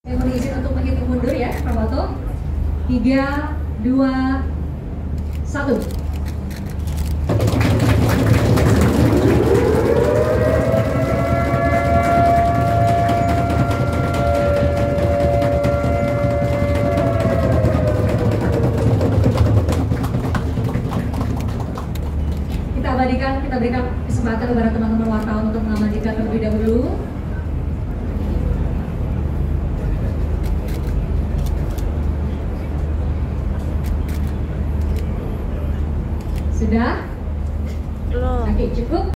Saya mohon izin untuk menghitung mundur ya, Prabowo. 3, 2, 1. Kita berikan kesempatan kepada teman-teman wartawan untuk mengabadikan terlebih dahulu. Sudah? Belum. Oke, cukup.